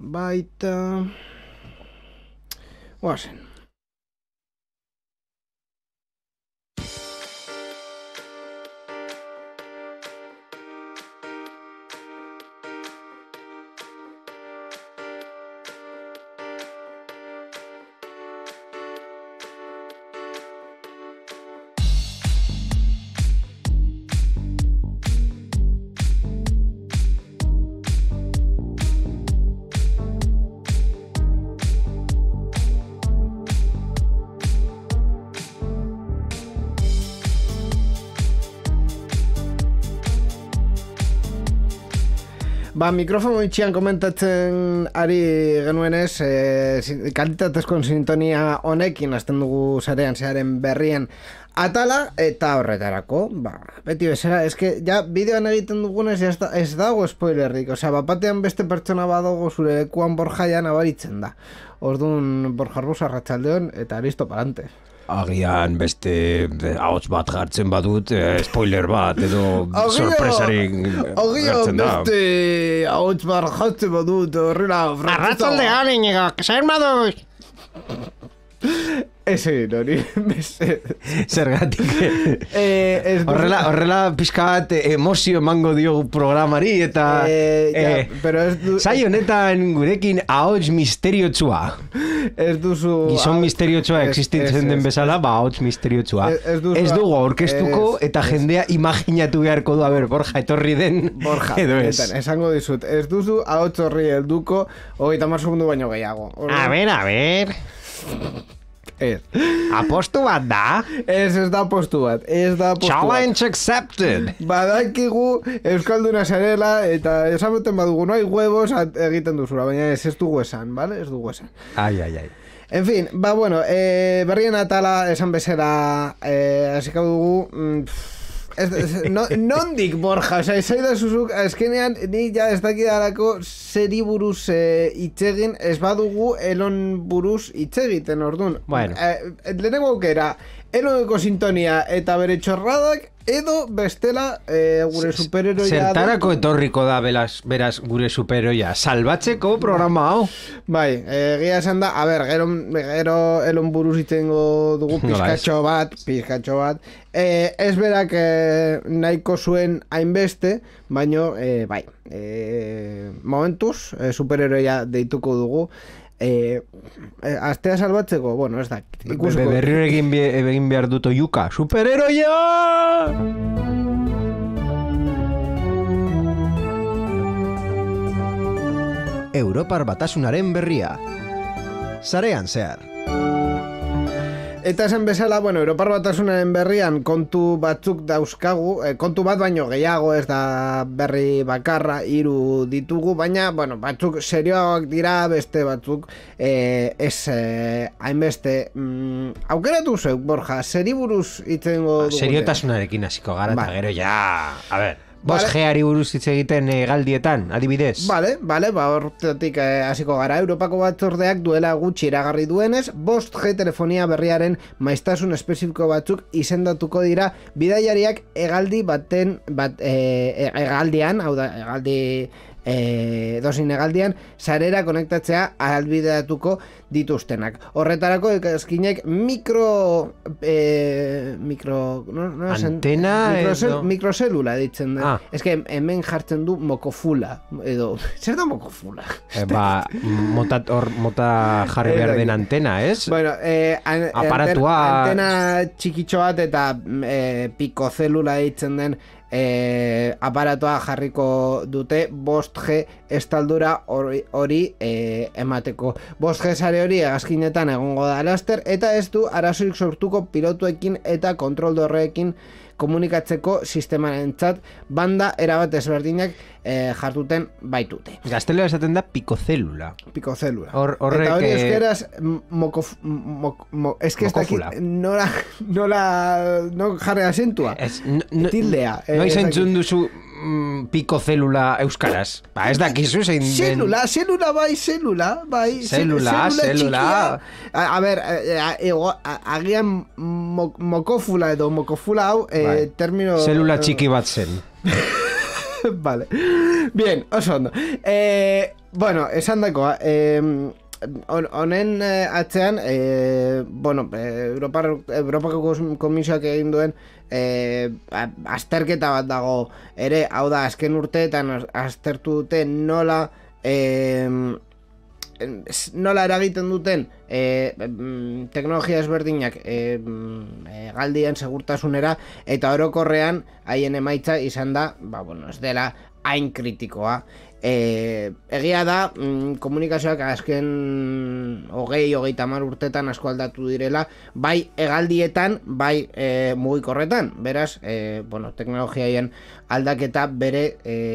baita... Oazen. Mikrofono itxian komentatzen ari genuenez, kalitatezko sintonia honekin hasten dugu sarean zearen berrien atala, eta horretarako, beti bezala, eske, ja, bideoan egiten dugunez ez dago spoilerrik, osea, bapatean beste pertsona badago zure lekuan Borjaian abaritzen da. Orduan, Borja Arbusa, arratsaldeon, eta listo palante. Agian beste ahots bat jartzen badut, spoiler bat edo sorpresarik jartzen da. Beste ahots bat jartzen badut, horrela... Arratsaldean, Iñigo, zer baduz? Ese hori, zergatik. Horrela pixka bat emozio emango diogu programari eta zai honetan gurekin ahots misteriotsua. Ez duzu... Gizon misteriotsua existitzen den bezala, ahots misteriotsua. Ez dugu aurkeztuko eta jendea imaginatu beharko du, Borja etorri den edo ez. Esango dizut, ez duzu ahots horri helduko 30 segundu baino gehiago. A ver... Apostu bat da? Ez da apostu bat. Challenge accepted. Badakigu euskalduna zarela eta esamuten badugu, no hay huevos egiten duzula, baina ez dugu esan, ¿vale? Ez dugu esan. Ai. En fin, bueno, berrien atala esan bezala hasiko dugu... Nondik, Borja, oza, esai da zuzuk, azkenean, ni ja ez dakidalako zeri buruz itzegin, ez badugu elon buruz itzegiten, orduan. Bueno. Lehenengo aukera, eloneko sintonia eta bere txorradak, edo bestela gure superheroia... Zertarako etorriko da beraz gure superheroia? Salbatzeko programa hau? Bai, egia esan da, gero elon buruz itengo dugu pizkatxo bat. Ez berak nahiko zuen hainbeste, baino, bai, momentuz, superheroia deituko dugu. Astea salbatzeko, bueno, ez da. Berriro egin behar dut oiuka. Superheroia! Europar Batasunaren berria. Sarean zehar. Eta esan bezala, bueno, Europar Batasunaren berrian kontu batzuk dauzkagu, kontu bat baino gehiago, ez da berri bakarra, 3 ditugu, baina, bueno, batzuk serioak dira, beste batzuk ez hainbeste. Aukeratu zeuk, Borja, zeri buruz itzengo dugu? Seriotasunarekin hasiko gara, eta gero ja, a ver... 5Gari buruz hitz egiten galdietan, adibidez. Vale, horretik hasiko gara. Europako batzordeak duela gutxi iragarri duenez, 5G telefonia berriaren maiztasun espezifiko batzuk izendatuko dira bidaiariak hegaldian, hau da, dozin hegaldian, sarera konektatzea ahalbideatuko dituztenak. Horretarako eskinek mikroselula ditzen da. Ez que hemen jartzen du mokofula edo, zer da mokofula? Mota jarri behar den antena, ez? Bueno, aparatua... Antena txikitxo bat eta pikozelula ditzen den aparatoa jarriko dute 5G estaldura hori emateko. 5G sare hori hegazkinetan egongo da laster eta ez du arazorik sortuko pilotuekin eta kontrol dorreekin komunikatzeko sistemarentzat banda erabat ezberdinak jartuten baitute. Gaztelera esaten da pikozelula. Horrek... Eta hori eskeraz nola jarri asentua. Tildea. No izentzun duzu pikozelula euskaraz. Ez dakizu zein den... Zelula bai. A ber, agian mokofula edo mokofula hau termino... Zelula txiki bat zen. Vale. Bien, oso ondo. Bueno, esan dakoa, honen atzean, bueno, Europako Komisioak egin duen azterketa bat dago ere, hau da, azken urteetan aztertu dute nola eragiten duten teknologia ezberdinak galdien segurtasunera, eta orokorrean haien emaitza izan da, bueno, ez dela hain kritikoa. Egia da, komunikazioak azken 20-30 urtetan asko aldatu direla, bai hegaldietan, bai mugikorretan. Beraz, bueno, teknologiaien aldaketa bere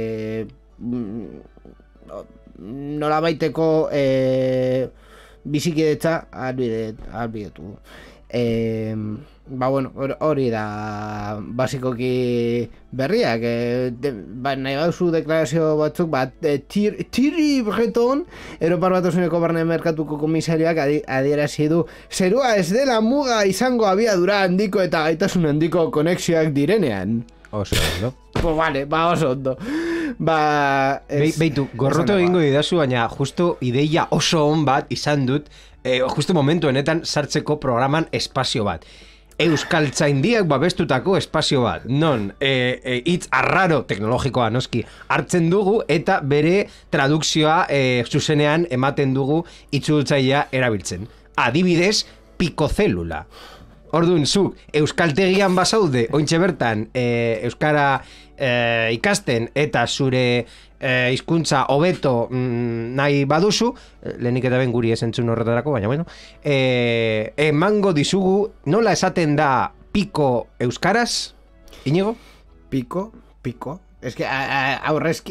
nolabaiteko bizikidetza albidetu. Bueno, hori da basikoki berriak, nahi gauzu deklarazio batzuk, Thierry Breton, Europar Batasuneko Barne Merkatuko komisariak adierazi du, zerua ez dela muga izango abiadura handiko eta gaitasun handiko konexioak direnean. Oso ondo. Pues vale, oso ondo. Beitu, gorroto egingo didazu, baina justo ideia oso on bat izan dut, justo momentu honetan sartzeko programan espazio bat. Euskaltzaindiak babestutako espazio bat, non hitz arraro teknologikoa noski hartzen dugu eta bere tradukzioa zuzenean ematen dugu itzultzailea erabiltzen. Adibidez, pikozelula. Orduan, zuk euskaltegian basaude, ointxe bertan euskara ikasten eta zure hizkuntza hobeto nahi baduzu, lehenik eta ben guri esentzun horretarako, baina bueno, emango dizugu, nola esaten da piko euskaraz, Iñigo? Piko. Ez que aurrezki,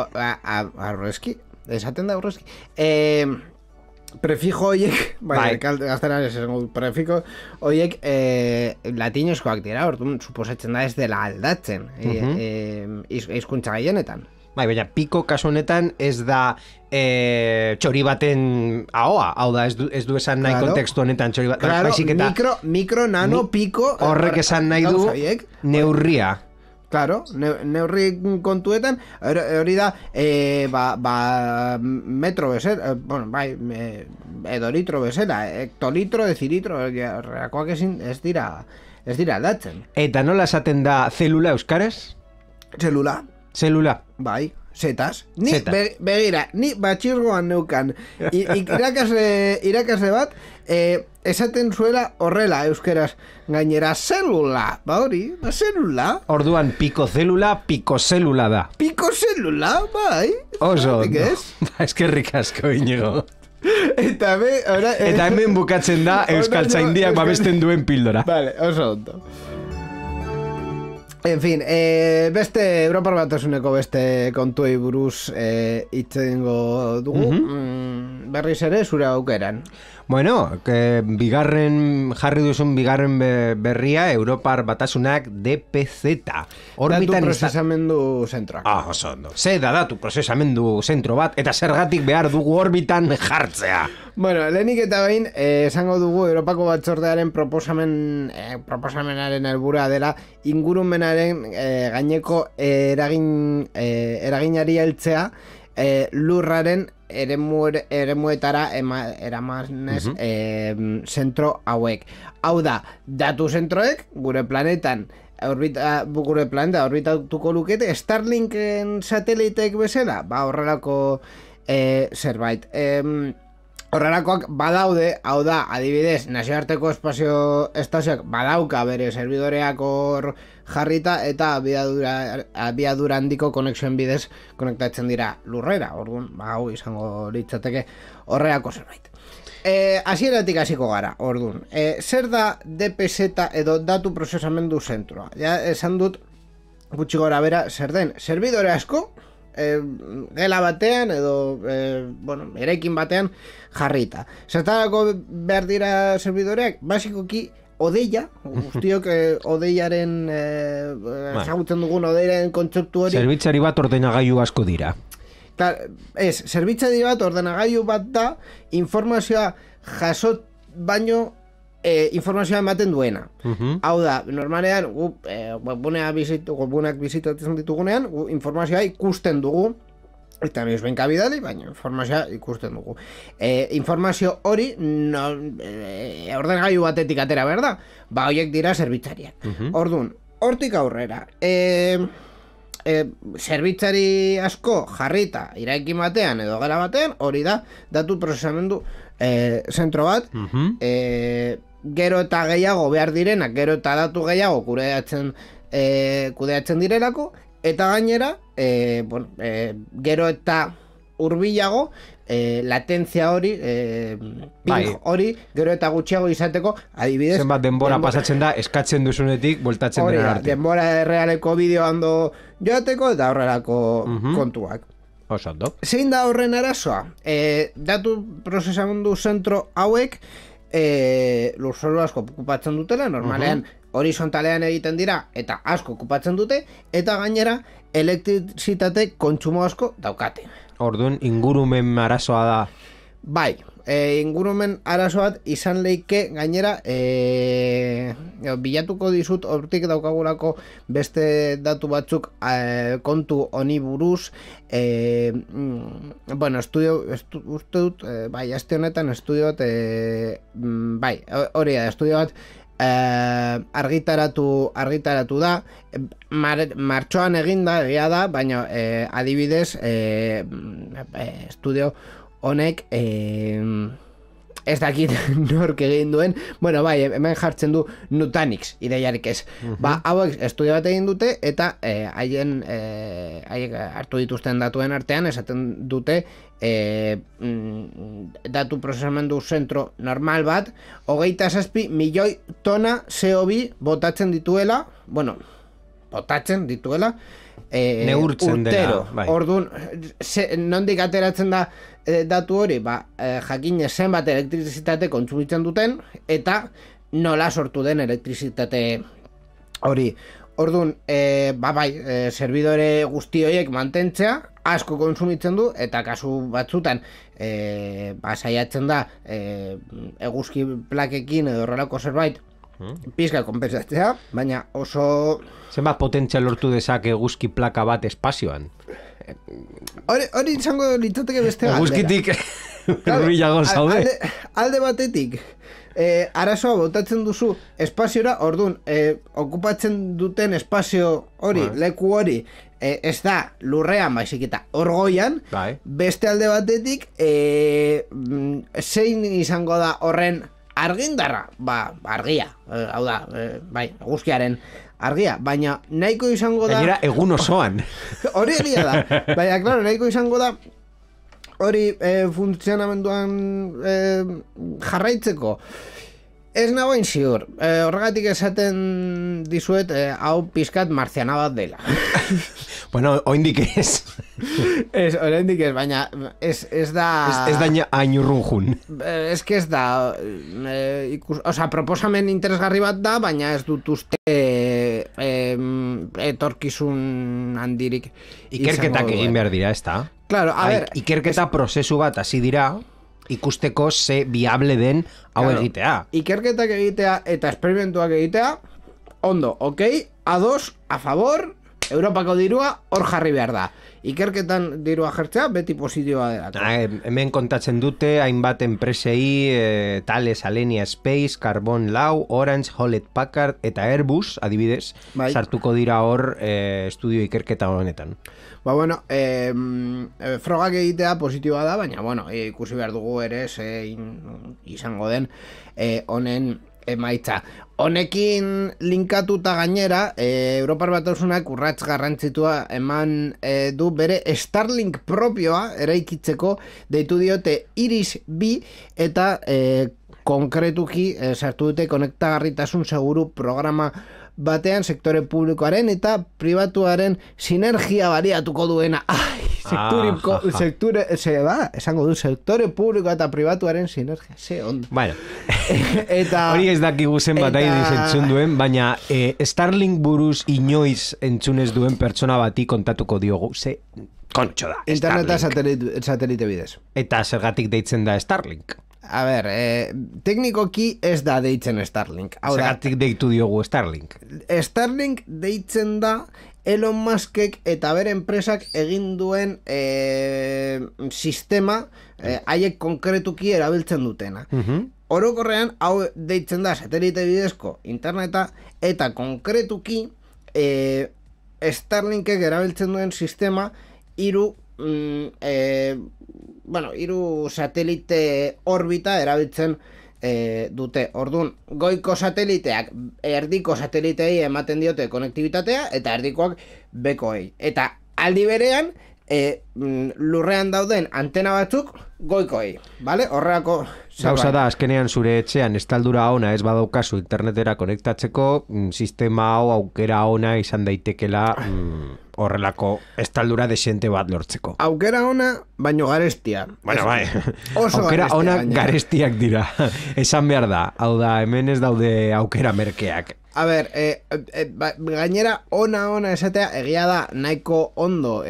esaten da aurrezki. Prefijo horiek, gazteran esango prefiko horiek latinezkoak dira, orduan suposatzen da ez dela aldatzen hizkuntza gehienetan. Baina piko kasu honetan ez da txori baten ahoa, hau da ez du esan nahi kontekstu honetan txori bat, baizik eta mikro, nano, piko horrek esan nahi du neurria. Claro, neurri kontuetan hori da metro bezala, bueno, bai, edo litro bezala, hektolitro, decilitro, horrekoak ez dira aldatzen. Eta nola esaten da zelula euskaraz? Zelula. Bai, zetas. Ni begira, ni batxirgoan neukan irakasle bat esaten zuela horrela euskeraz gainera zelula, hori, zelula. Orduan pikozelula da. Pikozelula, bai. Oso, eskerrik asko, Iñigo. Eta hemen bukatzen da euskaltzaindiak babesten duen pildora. Vale, oso ondo. En fin, beste Europar Batasuneko beste kontuei buruz itzengo dugu, berriz ere zure aukeran. Bueno, jarri duzun bigarren berria Europar Batasunak DPZ. Datu prozesamendu zentroak. Oso ondo. Ze da datu prozesamendu zentro bat, eta zergatik behar dugu orbitan jartzea. Bueno, lehenik eta behin, esango dugu Europako Batzordearen proposamenaren helburua dela ingurumenaren gaineko eraginari heltzea lurraren eremuetara eramanez zentro hauek. Hau da, datu zentroek gure planetan orbitatuko lukete Starlinken sateliteek bezala, horrelako zerbait. Horrelakoak badaude, hau da, adibidez, nazioarteko estazioak badauka bere serbidoreak hor jarrita eta abiadura handiko konexioen bidez konektatzen dira lurrera. Orduan, hau izango litzateke horrelako zerbait. Hasieratik hasiko gara, orduan. Zer da DPZ edo datu prozesamendu zentroa? Ja, esan dut, gutxi gora bera, zer den, servidore asko, gela batean edo eraikin batean jarrita. Zertarako behar dira servidoreak? Basikoki odeia, guztiok odeiaren ezagutzen dugun odeiaren kontzeptu hori. Zerbitzari bat ordenagailu asko dira. Zerbitzari bat ordenagailu bat da informazioa jasot baino informazioa ematen duena. Hau da, normalean, webguneak bizitatzen ditugunean, informazioa ikusten dugu, eta noizbenka bidali, baina informazioa ikusten dugu. Informazio hori ordenagailu batetik atera, berda? Ba, horiek dira zerbitzariak. Orduan, hortik aurrera, zerbitzari asko jarrita iraikin batean edo gela batean, hori da datu prozesamendu zentro bat, gero eta gehiago behar direnak, gero eta datu gehiago kudeatzen direlako, eta gainera gero eta hurbilago latentzia hori ping hori gero eta gutxiago izateko, adibidez zenbat denbora pasatzen da eskatzen duzunetik bueltatzen dena arte. Denbora errealeko bideo hando joateko eta horrelako kontuak. Osondo. Zein da horren arazoa? Datu prozesamendu zentro hauek lurzoru asko okupatzen dutela, normalean horizontalean egiten dira eta asko okupatzen dute, eta gainera elektrizitate kontsumo asko daukate. Orduan, ingurumen arazoa da. Bai, ingurumen arazo bat izan leike gainera bilatuko dizut hortik daukagulako beste datu batzuk kontu honi buruz. Bueno, uste dut, bai, aste honetan estudio bat bai, hori da, estudio bat argitaratu da, martxoan eginda, egia da, baina adibidez estudio honek ez dakit nork egin duen, bueno, bai, hemen jartzen du Nutanix, ideiarik ez. Ba, hauek estudio bat egin dute, eta haiek hartu dituzten datuen artean, esaten dute datu prozesamendu zentro normal bat, 27 milioi tona CO2 botatzen dituela, bueno, neurtzen urtero. Dela, bai. Orduan, nondik ateratzen da datu hori, ba, jakin zenbat elektrizitate kontsumitzen duten, eta nola sortu den elektrizitate hori. Orduan, servidore guzti horiek mantentzea, asko kontsumitzen du, eta kasu batzutan saiatzen da eguzki plakekin edo horrelako zerbait pizka konpensatzea, baina oso... Zenbat potentzia lortu dezake eguzki plaka bat espazioan? Hori izango litzateke beste galdera. Eguzkitik hurbilago zaude. Alde batetik, arazoa botatzen duzu espaziora, orduan, okupatzen duten espazio hori, leku hori, ez da lurrean, baizik eta orgoian, beste alde batetik, zein izango da horren argindarra? Ba, argia, hau da, bai, eguzkiaren argia, baina nahiko izango da... Gainera, egun osoan. Hori egia da, baina, klaro, nahiko izango da hori funtzionamenduan jarraitzeko. Ez nagoen ziur, horregatik esaten dizuet hau pizkat marziana bat dela. Bueno, oindik ez. Oraindik ez, baina ez da... Ez da ainurrun jun. Ez que ez da... proposamen interesgarri bat da, baina ez dut uste etorkizun handirik. Ikerketak egin behar dira, ez da? Claro, a ver... Ikerketa prozesu bat hasi dira, ikusteko ze viable den hau egitea. Ikerketak egitea eta esperimentuak egitea, ondo, ok, ados, a favor... Europako dirua hor jarri behar da. Ikerketan dirua jartzea beti positiboa dela. Hemen kontatzen dute hainbat enpresei, Thales, Alenia Space, Carbon Lau, Orange, Hewlett Packard eta Airbus, adibidez, sartuko dira hor estudio ikerketa honetan. Ba, bueno, frogak egitea positiboa da, baina, bueno, ikusi behar dugu ere izango den honen emaitza. Honekin linkatuta gainera, Europar Batasunak urrats garrantzitua eman du bere Starlink propioa eraikitzeko, deitu diote Iris B, eta konkretuki sartu dute konektagarritasun seguru programa batean sektore publikoaren eta pribatuaren sinergia baliatuko duena. Esango du, sektore publiko eta pribatuaren sinergia. Ze ondo. Bueno, hori ez dakigu zenbat entzun duen, baina Starlink buruz inoiz entzunez duen pertsona bati kontatuko diogu. Ze kontxo da, Interneta satelite bidez. Eta zergatik deitzen da Starlink? A ber, teknikoki ez da deitzen Starlink. Hau da, Zagatik deitu diogu Starlink. Starlink deitzen da Elon Muskek eta bere enpresak egin duen sistema haiek konkretuki erabiltzen dutena. Orokorrean hau deitzen da satelite bidezko interneta eta konkretuki Starlinkek erabiltzen duen sistema hiru satelite orbita erabiltzen dute. Orduan, goiko sateliteak erdiko sateliteei ematen diote konektibitatea eta erdikoak bekoei. Eta aldi berean lurrean dauden antena batzuk goikoei, vale? Horrelako Gauza da, azkenean zure etxean estaldura ona ez badaukazu internetera konektatzeko, sistema hau aukera ona izan daitekela horrelako estaldura desente bat lortzeko. Aukera ona, baino garestia. Bueno, bai, Oso aukera garestia, ona gainera. garestiak dira. Esan behar da, hau da, hemen ez daude aukera merkeak. A ber, gainera ona esatea egia da nahiko ondo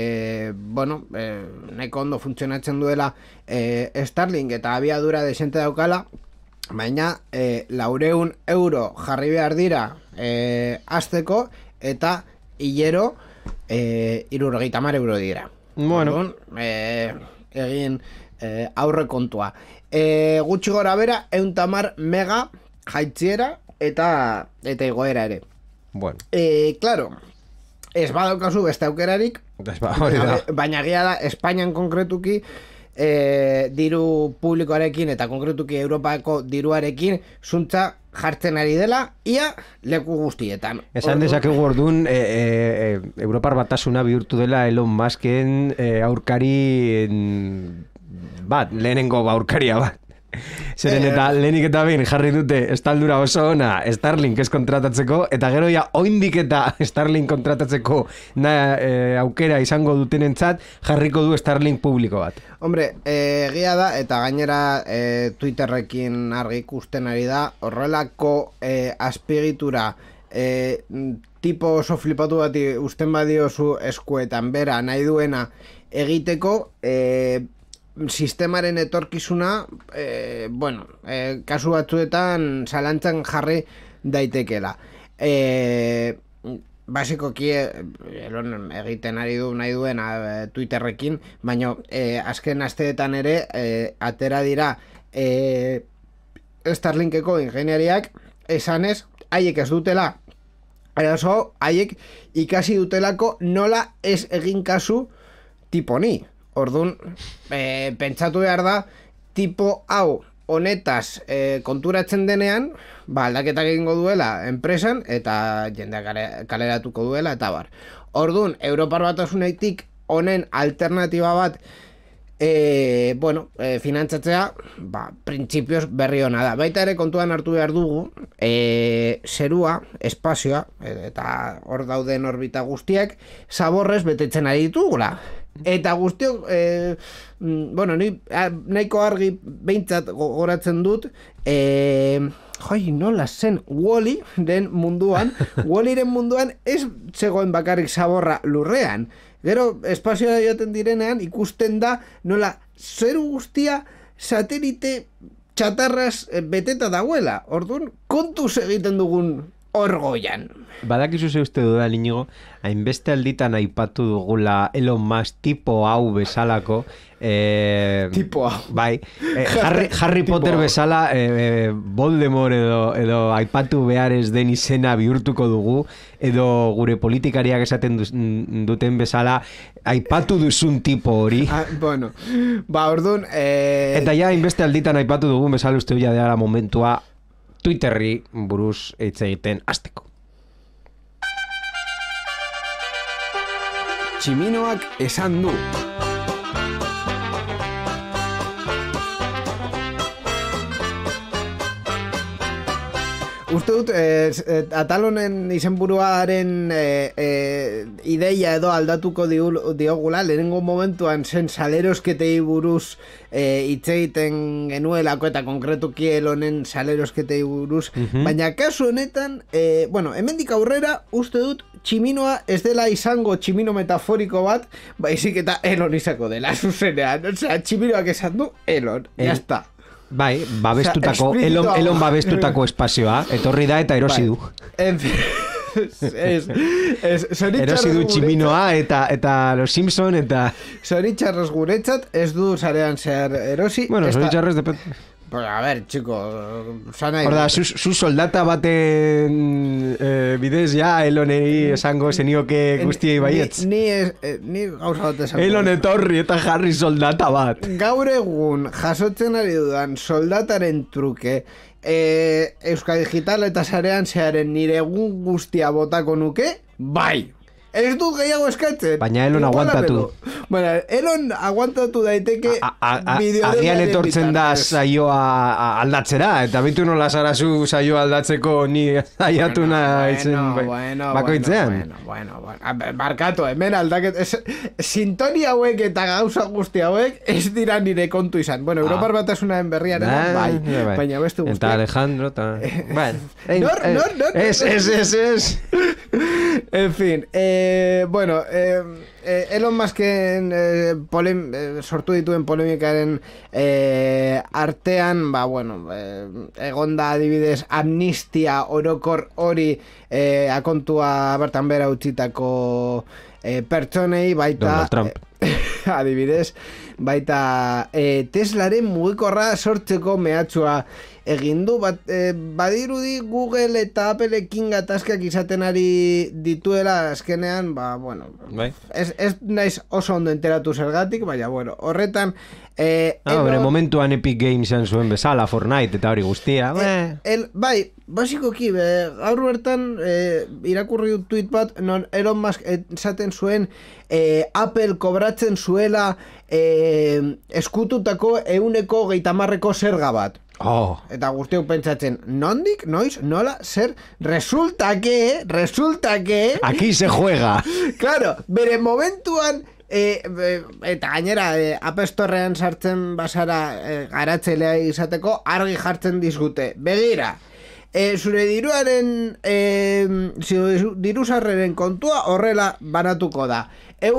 nahiko ondo funtzionatzen duela Starlink eta abiadura desente daukala, baina 400 euro jarri behar dira hasteko eta hilero 70 euro dira. Bueno. Orduan, egin aurre kontua. Gutxi gora bera 110 mega jaitziera eta igoera ere. Bueno. Claro, ez badaukazu beste aukerarik, Hori da. baina egia da, Espainian konkretuki diru publikoarekin eta konkretuki Europako diruarekin zuntza jartzen ari dela, ia leku guztietan. Esan dezakegu orduan, Europar Batasuna bihurtu dela Elon Musken aurkari bat, lehenengo aurkaria bat. Zeren eta lehenik eta behin jarri dute estaldura oso ona Starlink ez kontratatzeko, eta gero ja oindik eta Starlink kontratatzeko aukera izango dutenentzat jarriko du Starlink publiko bat. Hombre, egia da, eta gainera Twitterrekin argi ikusten ari da, horrelako azpiegitura tipo oso flipatu bati usten badiozu eskuetan bera nahi duena egiteko, sistemaren etorkizuna kasu batzuetan zalantzan jarri daitekela. Basikoki Elon egiten ari du nahi duena Twitterrekin, baina azken asteetan ere atera dira Starlinkeko ingeniariak esanez haiek ez dutela eraso, haiek ikasi dutelako nola ez egin kasu tipo ni. Orduan, pentsatu behar da, tipo hau honetaz konturatzen denean, aldaketak egingo duela enpresan, eta jendeak kaleratuko duela, eta bar. Orduan, Europar Batasunetik honen alternatiba bat finantzatzea, printzipioz berri hona da. Baita ere kontuan hartu behar dugu, zerua, espazioa, eta hor dauden orbita guztiak, zaborrez betetzen ari ditugula. Eta guztiok, ni nahiko argi behintzat gogoratzen dut, nola zen Wall-E den munduan, Wall-Eren munduan ez zegoen bakarrik zaborra lurrean. Gero, espazioa joaten direnean, ikusten da nola zeru guztia satelite txatarraz beteta dagoela. Orduan, kontuz egiten dugun hor goian. Badakizu ze uste dudan, Inigo, hainbeste alditan aipatu dugula Elon Musk tipo hau bezalako Tipo hau. Bai, Harry Potter bezala Voldemort edo aipatu behar ez den izena bihurtuko dugu, edo gure politikariak esaten duten bezala aipatu duzun tipo hori. Orduan Eta ja hainbeste alditan aipatu dugun bezala uste ja dela momentua Twitterri buruz hitz egiten hasteko. Tximinoak esan du. Uste dut, atalonen izenburuaren ideia edo aldatuko diogula, lehenengo momentuan zen salerosketei buruz hitz egiten genuelako eta konkretuki Elonen salerosketei buruz, baina kasu honetan, hemendik aurrera uste dut tximinoa ez dela izango tximino metaforiko bat, baizik eta Elon izango dela, zuzenean, tximinoak esan du Elon, jazta. Bai, babestutako, Osea, espiritua- elon babestutako espazioa, etorri da eta erosi du. En fin. Erosi du tximinoa eta los Simpson eta... Zoritxarrez guretzat ez du zarean zehar erosi. Bueno, Esta- zoritxarrez depende. Pues a ver, chico, sana Hor da, zu soldata baten bidez ja eloneri esango zenioke guztiei baietz. Ni gauza bat esango. Elon etorri eta jarri soldata bat. Gaur egun jasotzen ari dudan soldataren truke Euskal Digital eta sarean zearen nire egun guztia botako nuke, bai. Ez dut gehiago eskatzen. Baina Elon aguantatu. Bueno, Elon aguantatu daiteke Agian etortzen da saioa aldatzera, eta bitu nola zarazu saioa aldatzeko ni saiatu naizen bakoitzean. Bueno. Barkatu, hemen aldaket... Sintonia hauek eta gauza guzti hauek ez dira nire kontu izan. Bueno, Europar Batasunaren berriaren bai. Baina beste guzti. Eta Alejandro, eta... Bueno. Nor. Ez. En fin, bueno, Elon Musken sortu dituen polemikaren artean, bueno, egonda adibidez amnistia orokor hori akontua bertan bera utzitako pertsonei baita Donald Trump. adibidez baita Teslaren mugikorra sortzeko mehatxua egin du, badirudi Google eta Appleekin gatazkak izaten ari dituela azkenean, bueno, Bai. ez naiz oso ondo enteratu zergatik, baina, bueno, horretan Bere momentuan Epic Games izan zuen bezala, Fortnite eta hori guztia. Bai, basikoki, gaur bertan irakurri dut tweet bat, non Elon Musk esaten zuen Apple kobratzen zuela eskututako 130 zerga bat. Oh. Eta guztiok pentsatzen, nondik, noiz, nola, zer, resulta que... Aquí se juega. Claro, bere momentuan... eta gainera App Storean sartzen basara garatzailea izateko argi jartzen dizgute. Begira, zure diruaren diruzarreren kontua horrela banatuko da.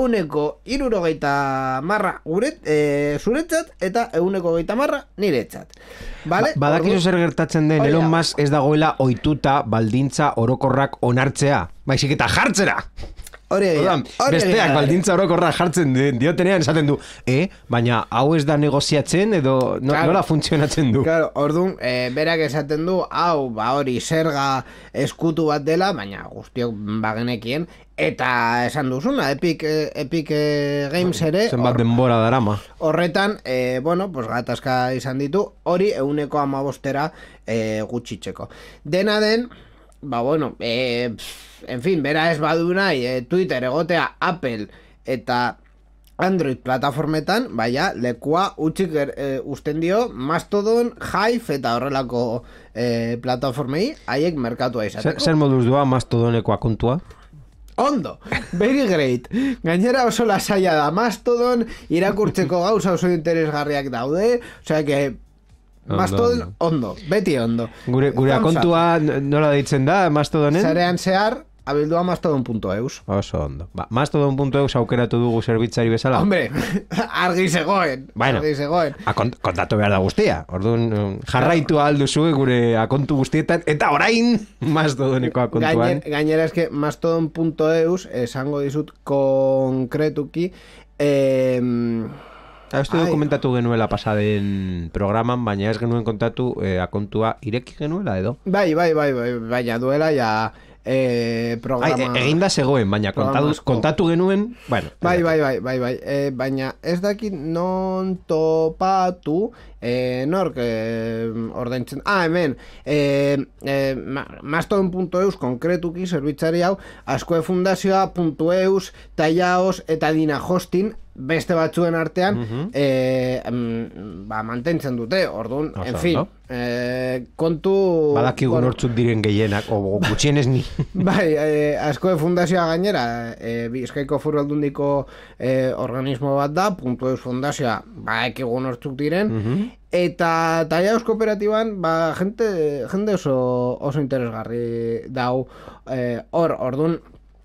160 zuretzat eta 130 niretzat. Vale? Badakizu zer gertatzen den, Elon Musk ez dagoela ohituta baldintza orokorrak onartzea, baizik eta jartzera. Besteak baldintza orokorra jartzen diotenean esaten du, baina hau ez da negoziatzen edo nola funtzionatzen du. Claro, orduan, berak esaten du, hau, hori zerga eskutu bat dela, baina guztiok bagenekien, eta esan duzuna, Epic Games ere... Zenbat denbora darama. Horretan, bueno, pues gatazka izan ditu, hori 115 gutxitzeko. Dena den, bueno, en fin, bera ez badu nahi, Twitter egotea Apple eta Android plataformetan, baina lekua utxik usten dio Mastodon, Hive eta horrelako plataformei haiek merkatua izateko. Zer moduz doa Mastodoneko akontua? Ondo, very great. Gainera oso lasaia da Mastodon, irakurtzeko gauza oso interesgarriak daude, osea que Mastodon ondo, beti ondo. Gure akontua nola deitzen da Mastodonen? Zarean zehar, abildua mastodon.eus. Oso ondo. Mastodon.eus aukeratu dugu zerbitzari bezala? Hombre, argi zegoen. Bueno, argi zegoen. Kontatu behar da guztia. Orduan, jarraitu alduzu gure akontu guztietan, eta orain Mastodoneko akontuan. Gainera eske mastodon.eus esango dizut konkretuki Esto komentatu genuela pasaden programan, baina ez genuen kontatu akontua ireki genuela edo? Bai, baina duela ja programa... Eginda zegoen, baina kontatu genuen, bueno... Bai, baina ez dakit non topatu nork ordaintzen... hemen, Mastodon.eus konkretuki zerbitzari hau, Azkue Fundazioa.eus, Taiaos eta Dina Hosting, beste batzuen artean mantentzen dute, orduan, en fin, kontu... Badakigu nortzuk diren gehienak, o gutxienez ni. Bai, Azkue Fundazioa gainera, Bizkaiko Foru Aldundiko organismo bat da, .eus Fundazioa, badakigu nortzuk diren, eta Taiaos kooperatiban, jende oso interesgarri dau, orduan,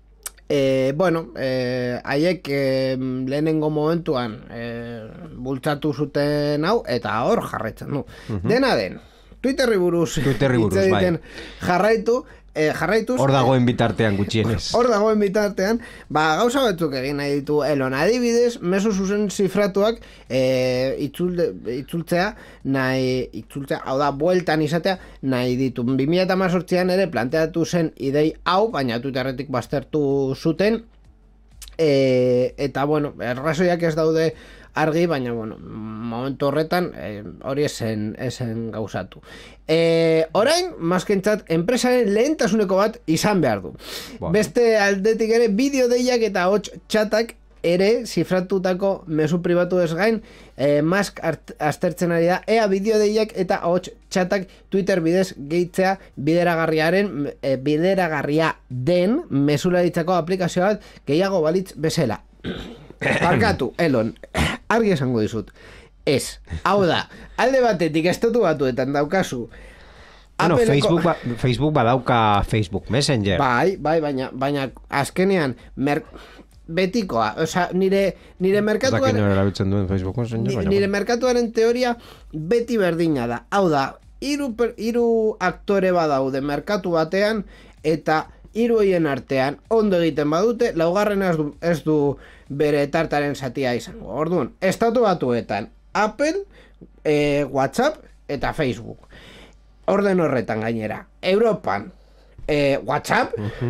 Bueno, haiek lehenengo momentuan bultzatu zuten hau, eta hor jarraitzen du. Dena den, Twitterri buruz hitz egiten jarraituz. Hor dagoen bitartean gutxienez. Hor dagoen bitartean, gauza batzuk egin nahi ditu Elon. Adibidez, mezu zuzen zifratuak itzultzea, hau da, bueltan izatea, nahi ditu. 2018an ere planteatu zen idei hau, baina Twitterretik baztertu zuten, eta, bueno, errazoiak ez daude argi, baina, bueno, momentu horretan hori esen gauzatu. Orain, maskentzat, enpresaren lehentasuneko bat izan behar du. Beste aldetik ere, bideo deiak eta hots txatak ere zifratutako mezu pribatu ez gain, Musk aztertzen ari da, ea bideo deiak eta hots txatak Twitter bidez gehitzea bideragarria den mezularitzako aplikazio bat gehiago balitz bezala. Barkatu, Elon, argi esango dizut. Ez, hau da, alde batetik estatu batuetan daukazu. Bueno, Facebook badauka Facebook Messenger. Bai, baina azkenean betikoa, osea, nire merkatuaren erabiltzen duen Facebook Messenger. Nire merkatuaren teoria beti berdina da. Hau da, hiru aktore badaude merkatu batean eta hiru hoien artean ondo egiten badute, laugarrena ez du bere tartaren zatia izango. Orduan, estatu batuetan Apple, WhatsApp eta Facebook. Orden horretan gainera. Europan, WhatsApp,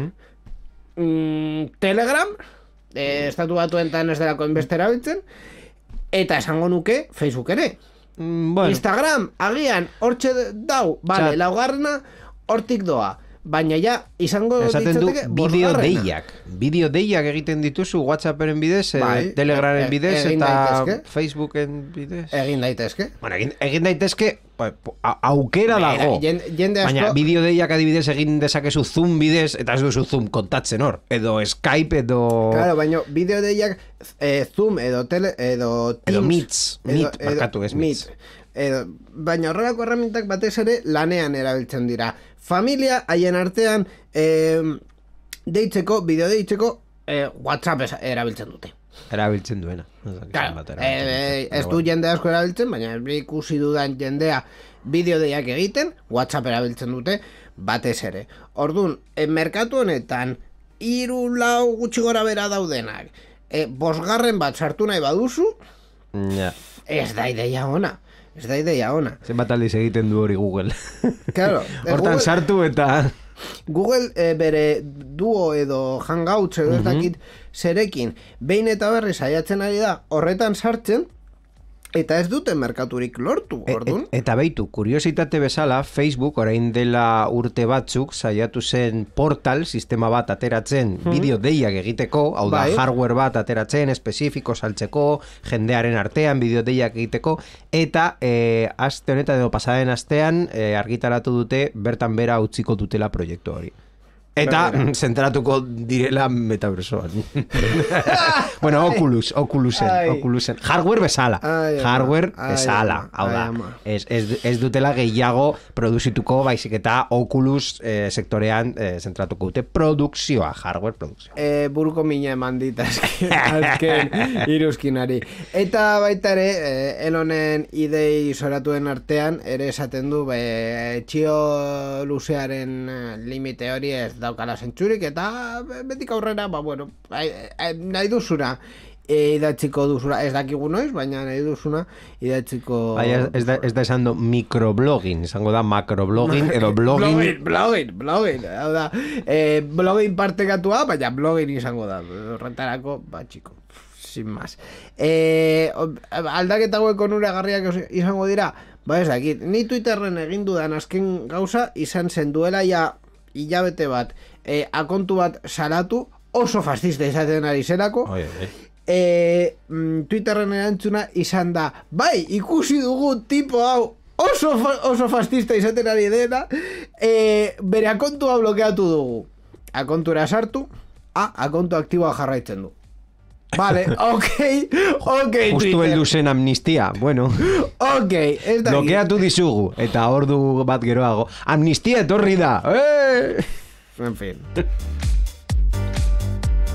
Telegram, estatu batuetan ez delako inbestera biltzen, eta esango nuke Facebook ere. Bueno. Instagram, agian, hortxe dau, vale, laugarrena, hortik doa. Baina ja, izango ditzateke bideo deiak egiten dituzu WhatsAppen bidez, Telegramen bidez eta Facebooken bidez. Egin daitezke. Bueno, egin daitezke aukera dago. Baina bideo deiak adibidez egin dezakezu Zoom bidez eta ez duzu Zoom kontatzen hor. Edo Skype edo... Claro, baina bideo deiak Zoom edo Teams. Edo Meet, markatu ez Meet. Baina horrelako herramientak batez ere lanean erabiltzen dira. Familia haien artean bideo deitzeko WhatsApp erabiltzen dute. Erabiltzen duena. Claro, ez du jende asko erabiltzen, baina ikusi dudan jendea bideo deiak egiten, WhatsApp erabiltzen dute batez ere. Orduan, merkatu honetan 3-4 gutxi gora bera daudenak, 5. bat sartu nahi baduzu, ez da ideia ona. Zenbat aldiz egiten du hori Google. Claro, hortan sartu eta... Google bere Duo edo Hangouts edo ez dakit zerekin behin eta berri saiatzen ari da horretan sartzen, eta ez dute merkaturik lortu, orduan. Eta beitu, kuriositate bezala, Facebook orain dela urte batzuk saiatu zen portal, sistema bat ateratzen, bideo deiak egiteko, hau da, hardware bat ateratzen, espezifiko saltzeko, jendearen artean, bideo deiak egiteko, eta aste honetan edo pasaden astean argitaratu dute, bertan bera utziko dutela proiektu hori. Eta zentratuko direla metaversoan. Bueno, Oculusen. Hardware bezala. Hau da. Ez dutela gehiago produzituko, baizik eta Oculus sektorean zentratuko dute produkzioa, hardware produkzioa. Buruko mina eman dit azken iruzkinari. Eta baita ere, Elonen idei zoratuen artean, ere esaten du, txio luzearen limite hori ez daukala zentzurik, eta betik aurrera, bueno, nahi duzuna idatziko duzuna, ez dakigu noiz, baina nahi duzuna idatziko... Ez da esando microblogging, izango da macroblogging edo blogging... Blogging, hau da, blogging partekatua, baina blogging izango da, horretarako, txiko, sin más. Aldaketa hauek onuragarriak izango dira, ez dakit, ni Twitterren egin dudan azken gauza izan zen duela ja hilabete bat, akontu bat salatu, oso fascista izaten ari zelako, Twitterren erantzuna izan da, bai, ikusi dugu tipo hau oso fascista izaten ari dena, bere akontua blokeatu dugu. Akontura sartu, akontu aktiboa jarraitzen du. Vale, ok. Justu heldu zen amnistia, bueno. Ok, ez da. Blokeatu dizugu, eta ordu bat geroago. Amnistia etorri da! En fin.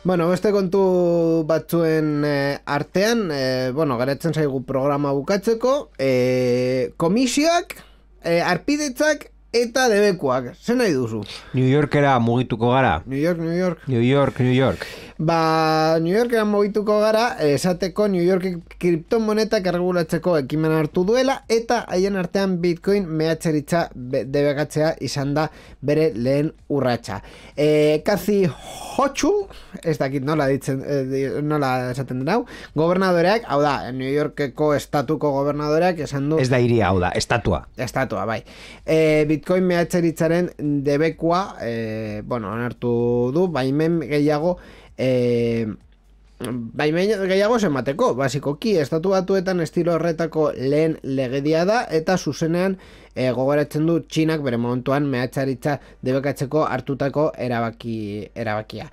Bueno, beste kontu batzuen artean, garatzen zaigu programa bukatzeko, komisioak, arpidetzak eta debekuak. Zer nahi duzu? New Yorkera mugituko gara. New York. New York. New Yorkera mugituko gara, esateko New York kriptomonetak erregulatzeko ekimen hartu duela, eta haien artean Bitcoin mehatxeritza debekatzea izan da bere lehen urratsa. Kathy Hochul, ez dakit nola esaten den hau, gobernadoreak, hau da, New Yorkeko estatuko gobernadoreak esan du... Ez da iria, hau da, estatua. Estatua, bai. Bitcoin mehatxeritzaren debekua, onartu du, baimen gehiago emateko, basikoki, estatu batuetan estilo horretako lehen legedia da, eta zuzenean gogoratzen du Txinak bere momentuan mehatxaritza debekatzeko hartutako erabakia.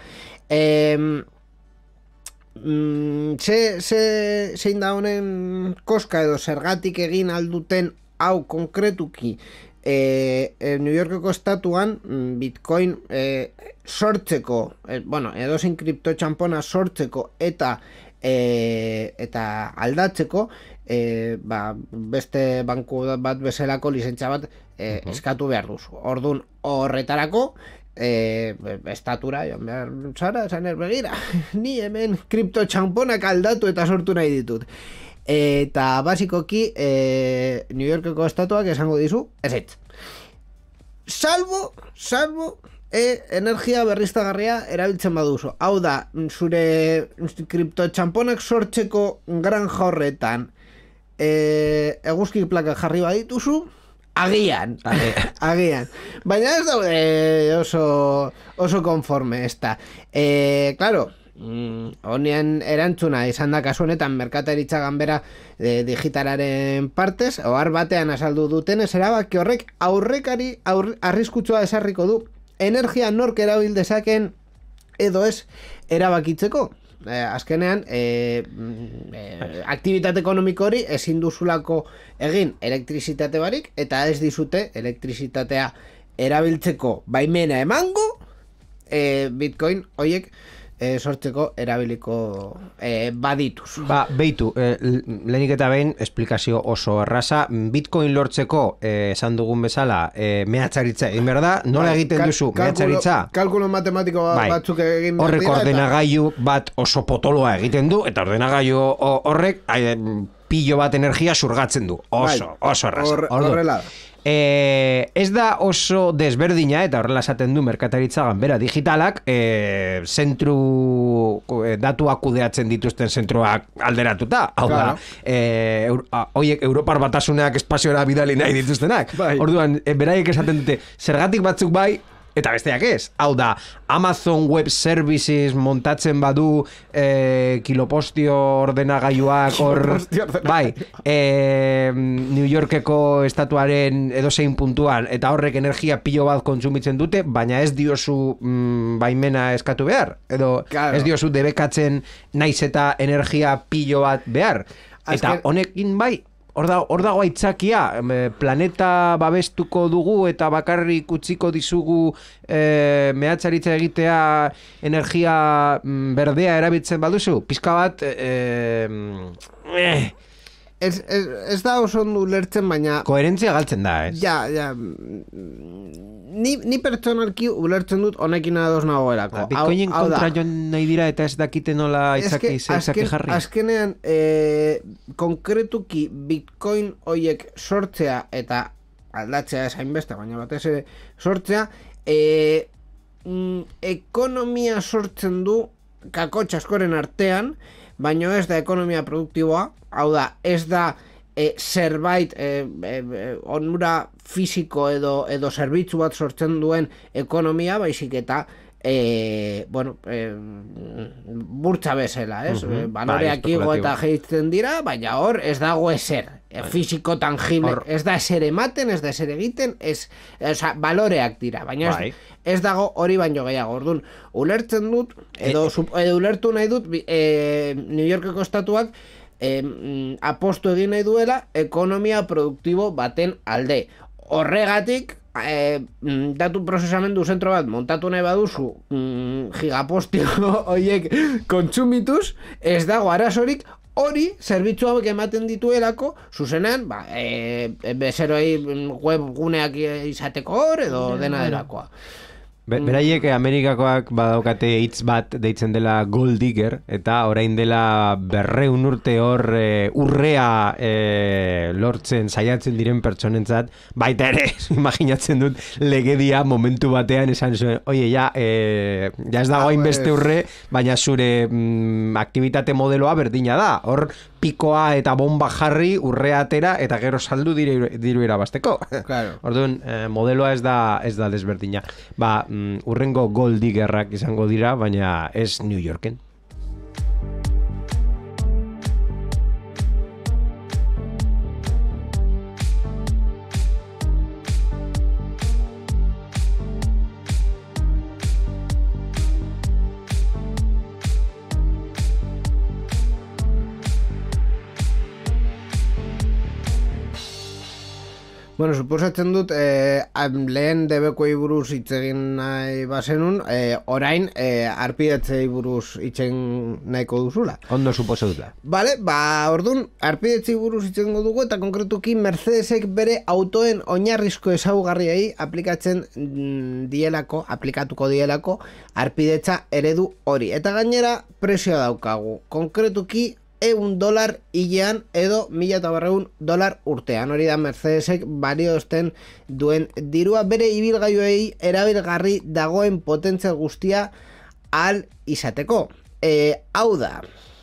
Zein da honen koska edo zergatik egin alduten hau konkretuki New Yorkeko estatuan Bitcoin sortzeko, edozein kripto txampona sortzeko eta aldatzeko, beste banku bat bezalako lizentzia bat eskatu behar duzu. Orduan horretarako estatura joan behar zara, zaner begira, ni hemen kripto txamponak aldatu eta sortu nahi ditut. Eta basikoki New Yorkeko estatuak esango dizu ezetz. Salvo energia berriztagarria erabiltzen baduzu. Hau da, zure kripto txamponak sortzeko granja horretan eguzki plaka jarri badituzu, agian. Baina ez daude oso konforme ez da. Claro, honean erantzuna izan da kasu honetan merkataritza ganbera digitalaren partez, ohar batean azaldu dutenez erabaki horrek arriskutsua esarriko du energia nork erabil dezaken edo ez erabakitzeko. Azkenean aktibitate ekonomiko hori ezin duzulako egin elektrizitate barik, eta ez dizute elektrizitatea erabiltzeko baimena emango Bitcoin hoiek sortzeko erabiliko badituz. Beitu, lehenik eta behin esplikazio oso erraza. Bitcoin lortzeko esan dugun bezala mehatxaritza egin behar da. Nola egiten duzu mehatxaritza? Kalkulo matematiko batzuk egin behar dira. Horrek ordenagailu bat oso potoloa egiten du, eta ordenagailu horrek pilo bat energia surgatzen du. Oso erraza. Horrela da. Ez da oso desberdina, eta horrela esaten du merkataritza ganbera digitalak, datuak kudeatzen dituzten zentroak alderatuta. Hau da, hoiek Europar Batasuneak espaziora bidali nahi dituztenak. Orduan, beraiek esaten dute, zergatik batzuk bai, eta besteak ez. Hau da, Amazon Web Services montatzen badu kilopostio ordenagailuak hor... Bai, New Yorkeko estatuaren edozein puntuan, eta horrek energia pilo bat kontsumitzen dute, baina ez diozu baimena eskatu behar. Edo ez diozu debekatzen naiz eta energia pilo bat behar. Eta honekin bai, hor dago aitzakia, planeta babestuko dugu eta bakarrik utziko dizugu mehatxaritza egitea energia berdea erabiltzen baduzu. Pizka bat... Ez da oso ondo ulertzen, baina... Koherentzia galtzen da, ez? Ja. Ni pertsonalki ulertzen dut honekin ados nagoelako. Bitcoinen kontra joan nahi dira eta ez dakite nola itzaki jarri. Azkenean, konkretuki Bitcoin hoiek sortzea eta aldatzea esain beste, baina batez ere sortzea, ekonomia sortzen du kakotx askoren artean, baina ez da ekonomia produktiboa, hau da, ez da zerbait onura fisiko edo zerbitzu bat sortzen duen ekonomia, baizik eta burtsa bezala, ez? Baloreak igo eta gehitzen dira, baina hor ez dago ezer, fisiko tangible, ez da ezer ematen, ez da ezer egiten, baloreak dira, baina ez dago hori baino gehiago. Orduan, ulertzen dut, edo ulertu nahi dut, New Yorkeko estatuak apostu egin nahi duela ekonomia produktibo baten alde. Horregatik, datu prozesamendu zentro bat montatu nahi baduzu gigapostio horiek kontsumituz, ez dago arazorik. Hori, zerbitzu hauek ematen dituelako, zuzenean, bezeroei webguneak izateko hor, edo dena delakoa. Beraiek Amerikakoak badaukate hitz bat deitzen dela gold digger, eta orain dela 200 urte hor urrea lortzen saiatzen diren pertsonentzat, baita ere, imaginatzen dut legedia momentu batean esan zuen, oie, ja ez dago hainbeste urre, baina zure aktivitate modeloa berdina da, hor pikoa eta bomba jarri urrea atera eta gero saldu diru irabasteko. Claro. Orduan, modeloa ez da desberdina. Urrengo gold diggerrak izango dira, baina ez New Yorken. Bueno, suposatzen dut, lehen debekuei buruz hitz egin nahi bazenun, orain arpidetzei buruz hitzen nahiko duzula. Ondo suposo dut. Vale, orduan, arpidetzei buruz hitzen dugu, eta konkretuki Mercedesek bere autoen oinarrizko ezaugarriei aplikatuko dielako arpidetza eredu hori. Eta gainera, prezioa daukagu. Konkretuki, $1 hilean edo $1,200 urtean. Hori da Mercedesek baliozten duen dirua bere ibilgailuei erabilgarri dagoen potentzia guztia ahal izateko. Hau da,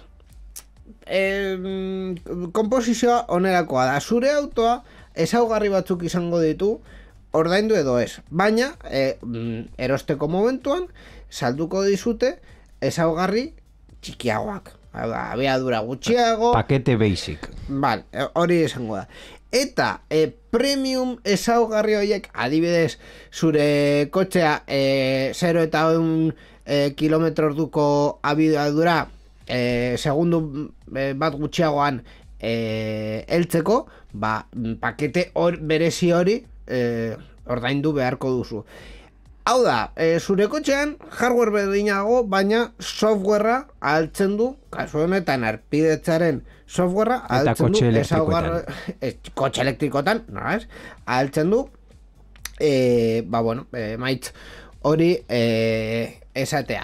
komposizioa onerakoa da. Zure autoa ezaugarri batzuk izango ditu, ordaindu edo ez. Baina, erosteko momentuan, salduko dizute ezaugarri txikiagoak. Abiadura gutxiago, pakete basic. Vale, hori esango da. Eta premium ezaugarri horiek, adibidez, zure kotxea 0 eta 1 kilometro orduko abiadura segundu bat gutxiagoan heltzeko, pakete berezi hori ordaindu beharko duzu. Hau da, zure kotxean hardware berdinago, baina softwarea ahaltzen du, kasu honetan arpidetzaren softwarea ahaltzen du, kotxe elektrikotan, ahaltzen du, maitz hori esatea.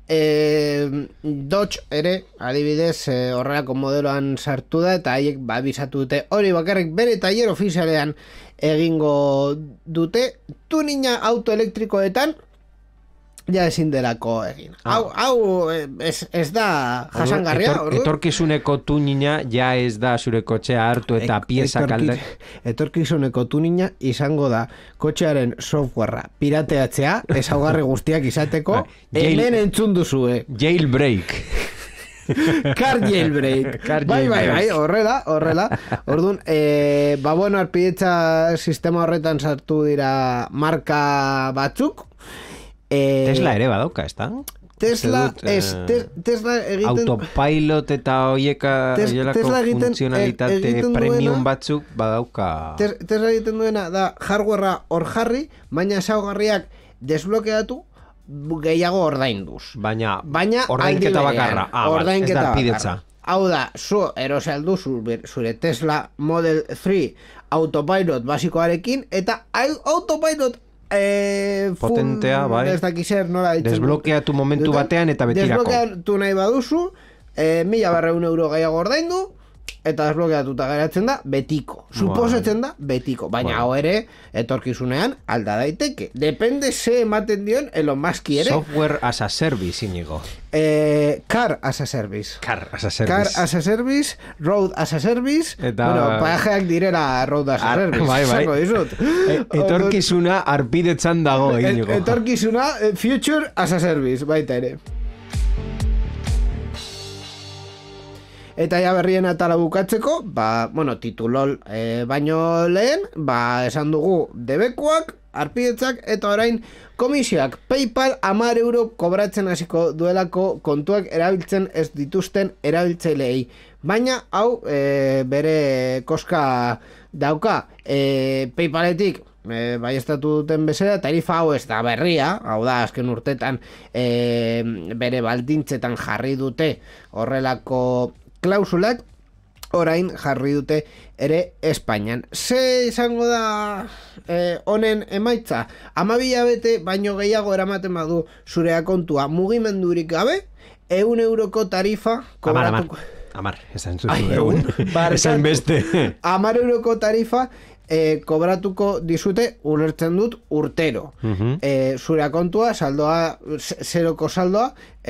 Dodge ere, adibidez, horrelako modeloan sartu da, eta haiek bisatu dute hori bakarrik bere tailer ofizialean egingo dute, tunina autoelektrikoetan ja ezin delako egin. Hau ez da jasangarria. Etorkizuneko tunina ja ez da zure kotxea hartu eta pieza kalde. Etorkizuneko tunina izango da kotxearen softwarea pirateatzea, ezaugarri guztiak izateko, hemen entzun duzue. Jailbreak. Car jailbreak. Bai, horrela. Orduan, arpidetza sistema horretan sartu dira marka batzuk. Tesla ere badauka, ez da? Tesla egiten... Autopilot eta hoielako funtzionalitate premium batzuk badauka. Tesla egiten duena da hardwarea hor jarri, baina ezaugarriak desblokeatu gehiago ordainduz. Baina ordainketa bakarra. Ez da arpidetza. Hau da, zu erosaldu zure Tesla Model 3 Autopilot basikoarekin, eta autopilot potentea, bai. Ez dakizer nola ditzen. Desblokeatu momentu batean eta betirako. Desblokeatu nahi baduzu, €1,200 gehiago ordaindu, eta desblokeatuta geratzen da betiko. Suposatzen da betiko. Baina hau ere, etorkizunean alda daiteke. Depende ze ematen dion Elon Muski ere. Software as a service, Inigo. Car as a service. Car as a service. Road as a service. Bueno, pajeak direla road as a service. Bai. Etorkizuna arpidetzan dago, Inigo. Etorkizuna future as a service, baita ere. Eta ja berrien atala bukatzeko, titulol baino lehen, esan dugu debekuak, arpidetzak, eta orain komisioak PayPal €10 kobratzen hasiko duelako kontuak erabiltzen ez dituzten erabiltzaileei. Baina, hau, bere koska dauka, PayPaletik baiestatu duten bezala, tarifa hau ez da berria, hau da, azken urtetan bere baldintzetan jarri dute horrelako klausulak, orain jarri dute ere Espainian. Ze izango da honen emaitza? 12 bete baino gehiago eramaten badu zure kontua mugimendurik gabe, 100 euroko tarifa kobratuko. Amar, esan zuzu. Ai, egun. Esan beste. 10 euroko tarifa kobratuko dizute, ulertzen dut, urtero. Zure kontua, saldoa, zeroko saldoa,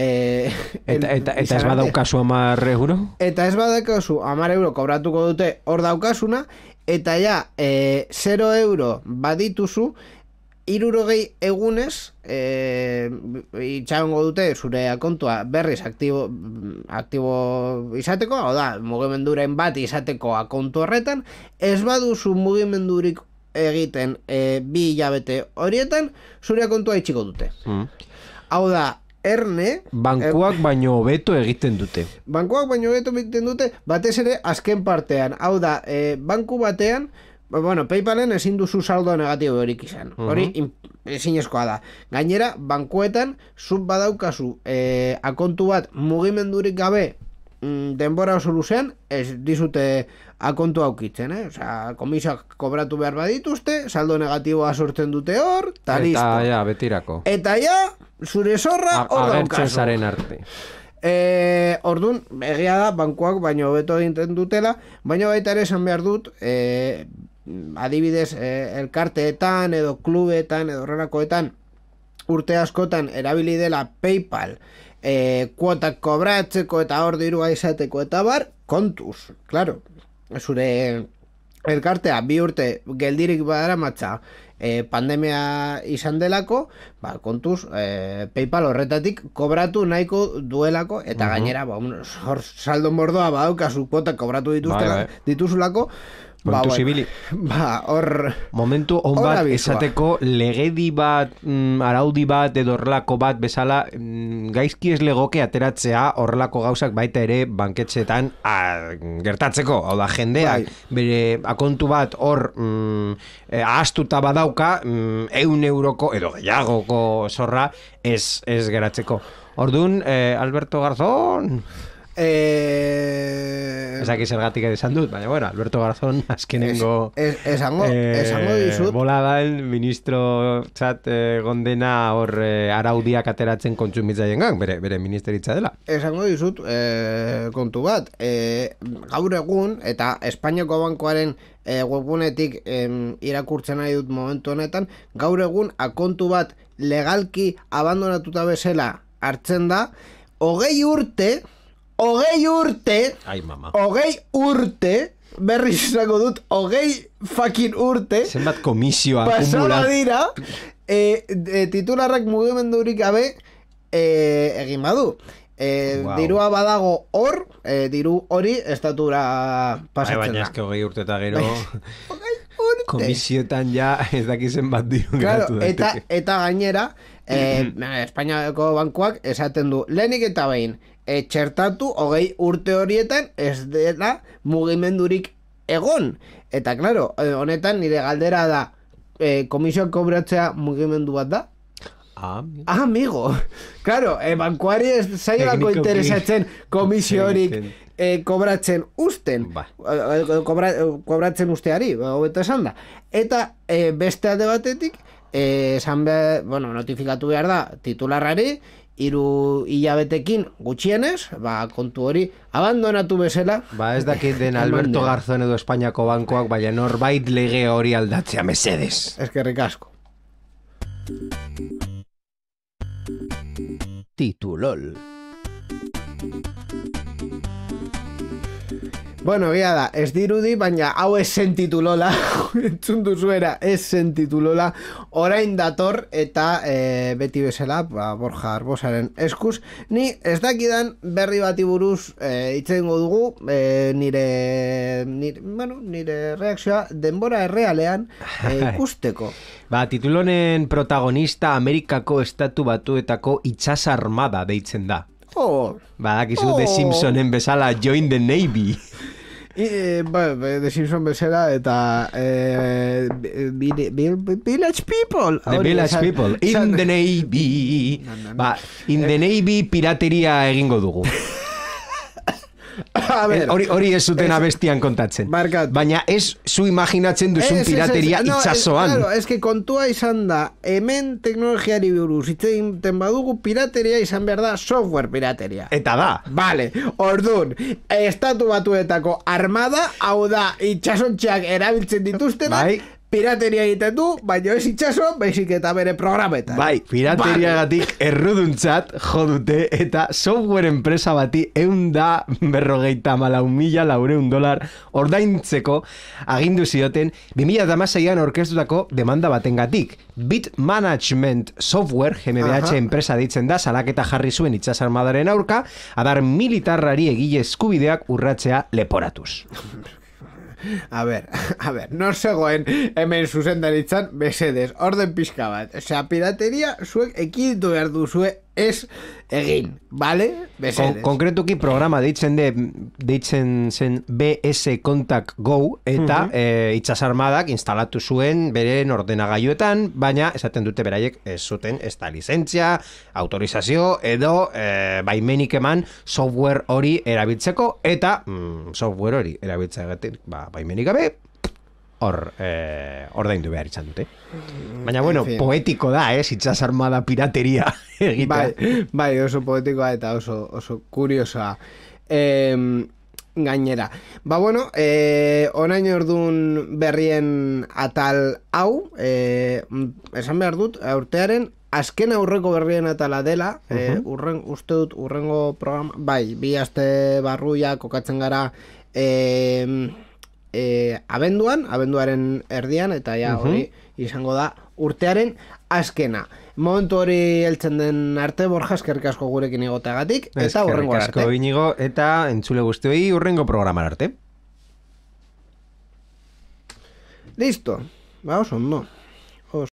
Eta ez badaukazu 10 euro? Eta ez badaukazu 10 euro kobratuko dute hor daukasuna, eta ja 0 euro badituzu, 60 egunez itxagongo dute zure kontua berriz aktibo izateko, hau da, mugimenduren bat izateko akontu horretan, ez baduzu mugimendurik egiten 2 hilabete horietan, zure kontua itxiko dute. Hau da, erne... Bankuak baino hobeto egiten dute. Bankuak baino hobeto egiten dute, batez ere azken partean. Hau da, banku batean, PayPalen ezin duzu saldo negatibo horik izan. Hori ezinezkoa da. Gainera, bankuetan, zuk badaukazu akontu bat mugimendurik gabe denbora oso luzean, ez dizute akontu aukitzen, Osea, komisioak kobratu behar badituzte, saldo negatiboa sortzen dute hor, eta listo. Eta ja, betirako. Eta ja, zure zorra hor daukazu. Agertzen zaren arte. Ordun, egia da, bankuak baino hobeto egiten dutela, baina baita ere esan behar dut, adibidez, elkarteetan edo klubetan edo horrelakoetan urte askotan erabili dela PayPal kuotak kobratzeko eta hor dirua izateko eta bar, kontuz, claro, zure elkartea 2 urte geldirik badaramatza pandemia izan delako, kontuz PayPal horretatik kobratu nahiko duelako, eta gainera hor saldo mordoa badaukazu kuotak kobratu dituzulako, hor momentu on bat esateko legedi bat, araudi bat edo horrelako bat bezala, gaizki ez legoke ateratzea horrelako gauzak baita ere banketxetan gertatzeko. Hau da, jendeak bere akontu bat hor ahastuta badauka 100 euroko edo gehiagoko zorra ez geratzeko. Orduan, Alberto Garzón... Ezaki zergatik esan dut, baina bueno, Alberto Garzón azkenengo esango dizut bola da el ministro txat gondena hor araudiak ateratzen kontsumitzaien gang, bere ministeritza dela. Esango dizut kontu bat, gaur egun eta Espainiako Bankoaren webgunetik irakurtzen nahi dut momentu honetan, gaur egun akontu bat legalki abandonatuta bezala hartzen da 20 urte, ai mama, 20 urte, berriz izango dut, 20 fucking urte, zenbat komisioa pasaba dira, titularrak mugimendurik gabe egin badu. Dirua badago hor, diru hori estatura pasatzen da. Baina eske 20 urte eta gero komisioetan ja ez dakizen bat diru geratu daiteke. Eta gainera, Espainiako bankuak esaten du, lehenik eta behin, txertatu 20 urte horietan ez dela mugimendurik egon. Eta, claro, honetan nire galdera da, komisioak kobratzea mugimendu bat da? Amigo. Claro, bankuari ez zailako interesatzen komisio horik kobratzen usten. Kobratzen usteari, hobeto esan da. Eta beste alde batetik, notifikatu behar da titularrari, 3 hilabetekin gutxienez, kontu hori abandonatu bezala. Ez dakit den Alberto Garzón edo Espainiako bankoak, baina norbait lege hori aldatzea mesedez. Eskerrik asko. Titulol. Bueno, egia da, ez dirudi, baina hau ez zen titulola, entzun duzuera, ez zen titulola, orain dator eta beti bezala, Borja Arbosaren eskuz, ni ez dakidan berri bati buruz itzengo dugu, nire reakzioa denbora errealean ikusteko. Titulonen protagonista Amerikako Estatu Batuetako itsas armada deitzen da. Badakizu The Simpsonen bezala Join the Navy. The Simpson bezala eta Village People. The Village People. In the Navy. Ba, in the Navy pirateria egingo dugu. Hori ez zuten abestian kontatzen. Barkatu. Baina ez zu imaginatzen duzun pirateria itxasoan. Claro, es que kontua izan da, hemen teknologiari buruz hitz egiten badugu, pirateria izan behar da software pirateria. Eta da. Vale, ordun, estatu batuetako armada, hau da, itxasontxeak erabiltzen dituztenak, Bai. pirateria egiten du, baina ez itxaso, baizik eta bere programetan. Bai, pirateriagatik erruduntzat jodute eta software enpresa bati $154,400 ordaintzeko agindu zioten 2016an orkestutako demanda batengatik. Bit Management Software, GmbH enpresa ditzen da, salaketa jarri zuen itsasarmadaren aurka, adar militarrari egile eskubideak urratzea leporatuz. A ver, no zegoen hemen zuzendaritzan besedez, orden pixka bat. Osea, pirateria zuek ekiditu behar duzue ez egin, vale? Besedez. Konkretuki programa deitzen zen BS Contact Go eta itsasarmadak instalatu zuen beren ordenagailuetan, baina esaten dute beraiek ez zuten ez da lizentzia, autorizazio edo baimenik eman software hori erabiltzeko eta software hori erabiltzeagatik baimenik gabe ordaindu behar izan dute. Baina, bueno, en fin, poetiko da, itsasarmada pirateria egitea. Bai, oso poetikoa eta oso kuriosoa. Gainera. Ba, bueno, orain ordun berrien atal hau, esan behar dut, urtearen azken aurreko berrien atala dela, uste dut urrengo programa, bai, 2 aste barruia kokatzen gara abenduaren erdian, eta ja hori izango da urtearen azkena. Momentu hori heltzen den arte, Borja, eskerrik asko gurekin egoteagatik, eta urrengo arte. Eskerrik asko Inigo, eta entzule guztioi urrengo programan arte. Listo, ba, oso ondo.